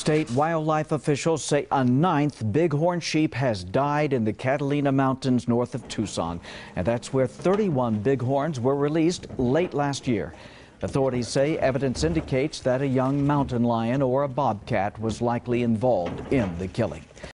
State wildlife officials say a 9th bighorn sheep has died in the Catalina Mountains north of Tucson, and that's where 31 bighorns were released late last year. Authorities say evidence indicates that a young mountain lion or a bobcat was likely involved in the killing.